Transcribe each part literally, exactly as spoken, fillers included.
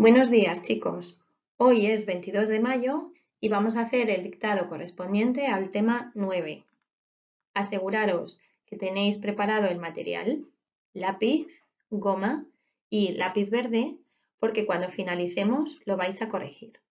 Buenos días, chicos. Hoy es veintidós de mayo y vamos a hacer el dictado correspondiente al tema nueve. Aseguraros que tenéis preparado el material, lápiz, goma y lápiz verde, porque cuando finalicemos lo vais a corregir.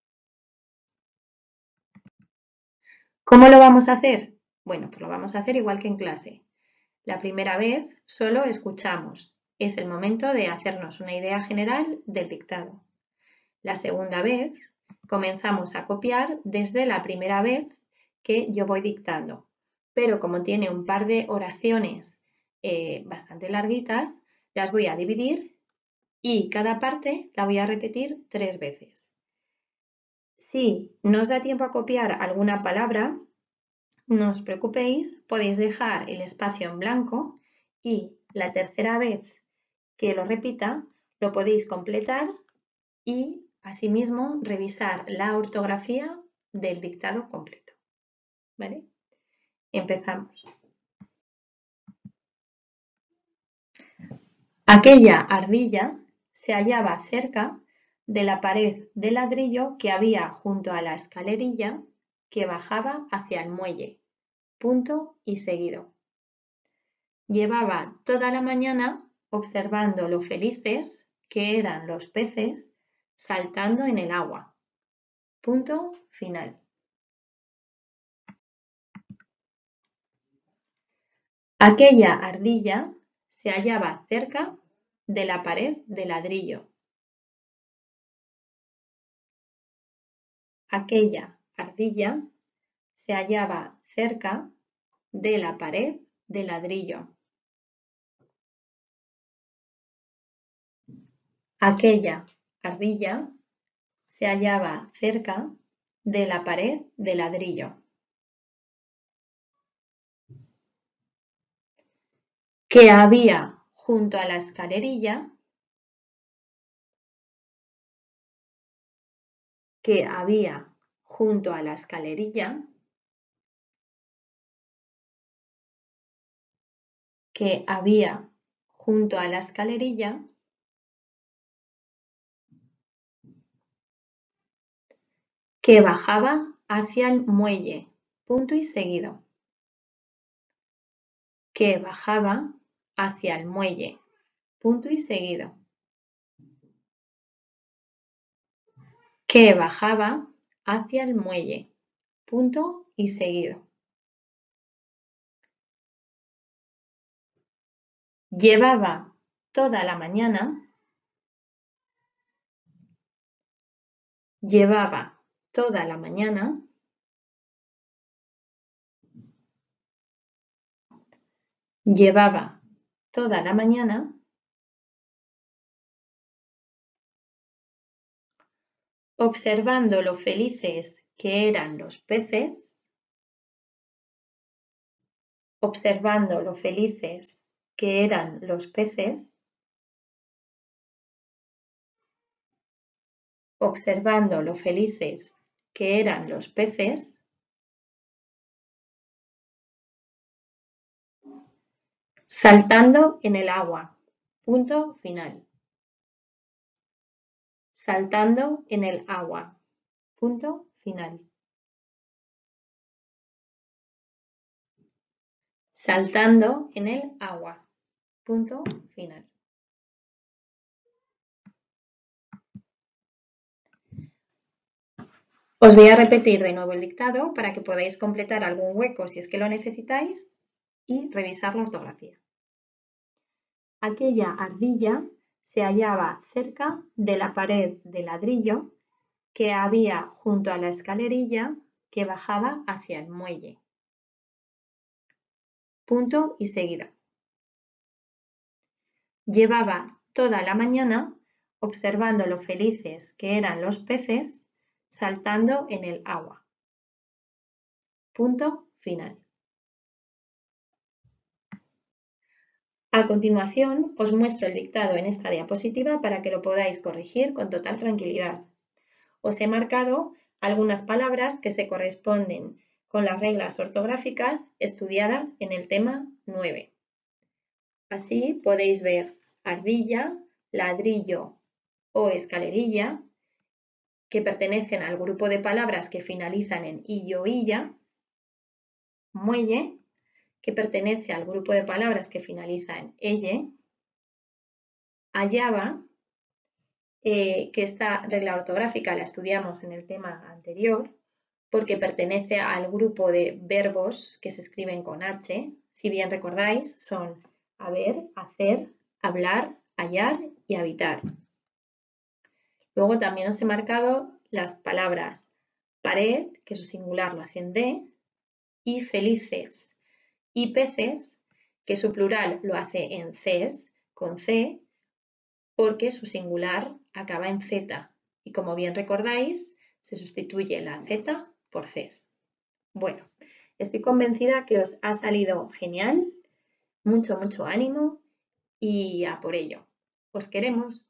¿Cómo lo vamos a hacer? Bueno, pues lo vamos a hacer igual que en clase. La primera vez solo escuchamos. Es el momento de hacernos una idea general del dictado. La segunda vez comenzamos a copiar desde la primera vez que yo voy dictando, pero como tiene un par de oraciones eh, bastante larguitas, las voy a dividir y cada parte la voy a repetir tres veces. Si no os da tiempo a copiar alguna palabra, no os preocupéis, podéis dejar el espacio en blanco y la tercera vez que lo repita lo podéis completar y asimismo revisar la ortografía del dictado completo. ¿Vale? Empezamos. Aquella ardilla se hallaba cerca de la pared de ladrillo que había junto a la escalerilla que bajaba hacia el muelle. Punto y seguido. Llevaba toda la mañana observando lo felices que eran los peces saltando en el agua. Punto final. Aquella ardilla se hallaba cerca de la pared de ladrillo. Aquella ardilla se hallaba cerca de la pared de ladrillo. Aquella ardilla se hallaba cerca de la pared de ladrillo. Que había junto a la escalerilla, que había junto a la escalerilla, que había junto a la escalerilla, que bajaba hacia el muelle, punto y seguido. Que bajaba hacia el muelle, punto y seguido. Que bajaba hacia el muelle, punto y seguido. Llevaba toda la mañana, llevaba toda la mañana, llevaba toda la mañana observando lo felices que eran los peces, observando lo felices que eran los peces, observando lo felices que eran los peces, saltando en el agua, punto final. Saltando en el agua, punto final. Saltando en el agua, punto final. Os voy a repetir de nuevo el dictado para que podáis completar algún hueco si es que lo necesitáis y revisar la ortografía. Aquella ardilla se hallaba cerca de la pared de ladrillo que había junto a la escalerilla que bajaba hacia el muelle. Punto y seguido. Llevaba toda la mañana observando lo felices que eran los peces saltando en el agua. Punto final. A continuación, os muestro el dictado en esta diapositiva para que lo podáis corregir con total tranquilidad. Os he marcado algunas palabras que se corresponden con las reglas ortográficas estudiadas en el tema nueve. Así podéis ver ardilla, ladrillo, o escalerilla, que pertenecen al grupo de palabras que finalizan en illo, illa, muelle, que pertenece al grupo de palabras que finaliza en elle, hallaba, eh, que esta regla ortográfica la estudiamos en el tema anterior, porque pertenece al grupo de verbos que se escriben con H. Si bien recordáis, son haber, hacer, hablar, hallar y habitar. Luego también os he marcado las palabras pared, que su singular lo hacen de, y felices, y peces, que su plural lo hace en ces, con C, porque su singular acaba en Z. Y como bien recordáis, se sustituye la Z por ces. Bueno, estoy convencida que os ha salido genial, mucho, mucho ánimo y a por ello. Os queremos.